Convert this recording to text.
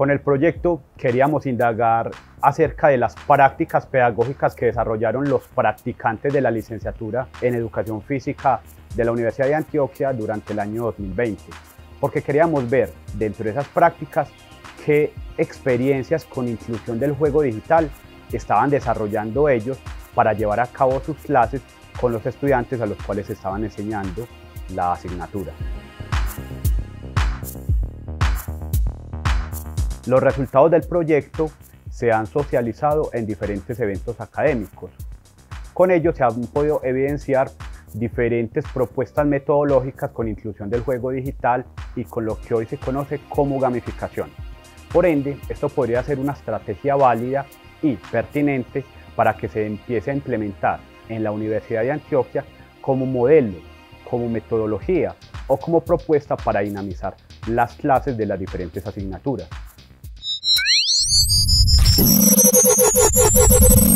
Con el proyecto queríamos indagar acerca de las prácticas pedagógicas que desarrollaron los practicantes de la licenciatura en Educación Física de la Universidad de Antioquia durante el año 2020, porque queríamos ver dentro de esas prácticas qué experiencias con inclusión del juego digital estaban desarrollando ellos para llevar a cabo sus clases con los estudiantes a los cuales estaban enseñando la asignatura. Los resultados del proyecto se han socializado en diferentes eventos académicos. Con ello se han podido evidenciar diferentes propuestas metodológicas con inclusión del juego digital y con lo que hoy se conoce como gamificación. Por ende, esto podría ser una estrategia válida y pertinente para que se empiece a implementar en la Universidad de Antioquia como modelo, como metodología o como propuesta para dinamizar las clases de las diferentes asignaturas.